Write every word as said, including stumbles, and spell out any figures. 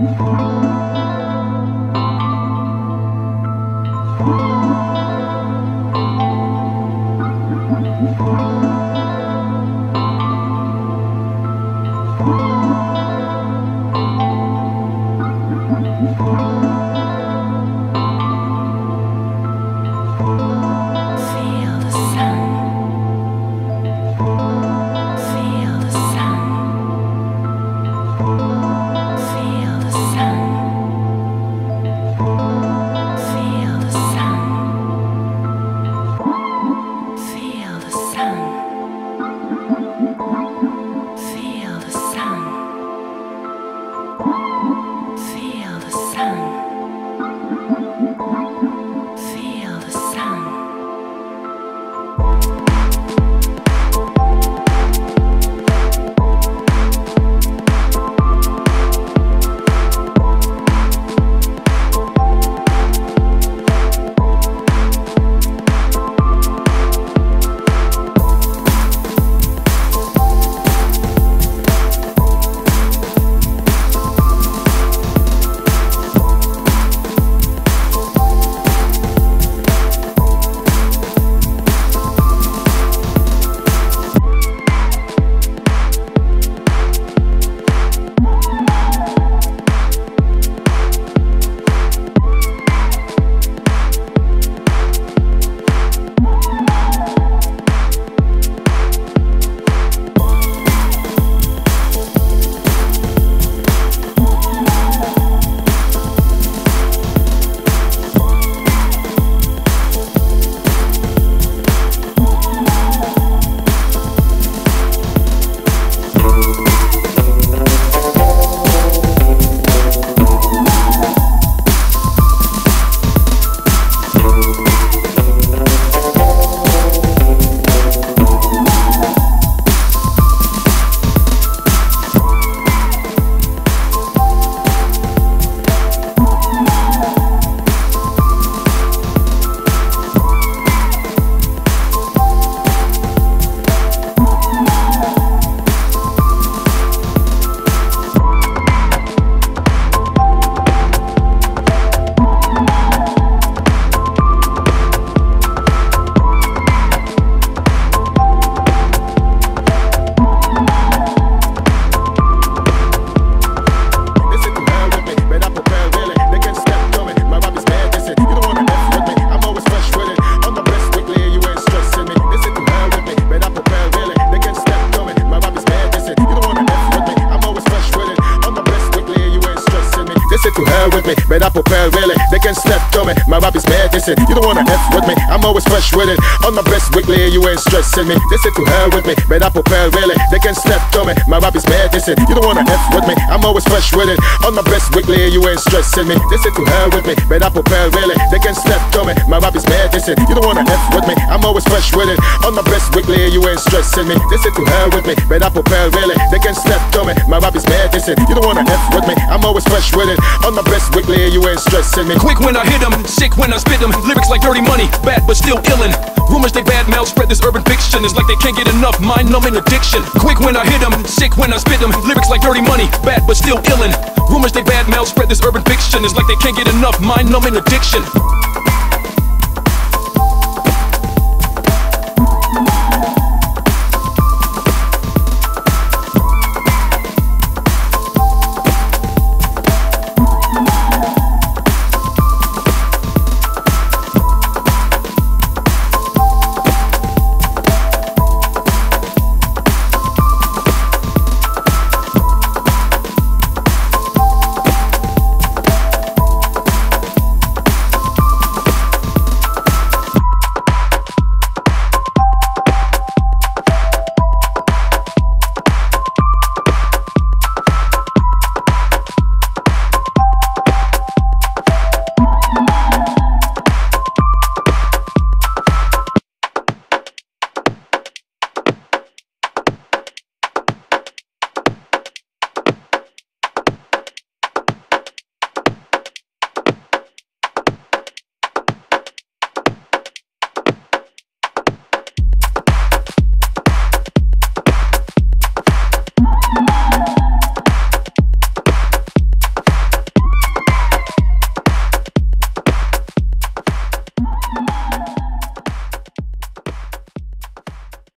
with me, but I prepare really. They can step to me, my rap is bad, listen. You don't wanna F with me, I'm always fresh with it. On my best weekly, you ain't stressing me. Listen to her with me, but I prepare really. They can step to me, my rap is bad, listen. You don't wanna F with me, I'm always fresh with it. On my best weekly, you ain't stressing me. Listen to her with me, but I prepare really. They can step to me, my rap is bad, listen. You don't wanna F with me, I'm always fresh with it. On my best weekly, you ain't stressing me. Listen to her with me, but I prepare really. They can step to me, my rap is bad, listen. You don't wanna F with me, I'm always fresh with it. On my best weekly, you ain't stressing me. Quick when I hit them, sick when I spit them. Lyrics like dirty money, bad but still illin'. Rumors they bad mouth spread this urban fiction. It's like they can't get enough mind-numbing addiction. Quick when I hit them, sick when I spit them. Lyrics like dirty money, bad but still illin'. Rumors they bad mouth spread this urban fiction. It's like they can't get enough mind-numbing addiction.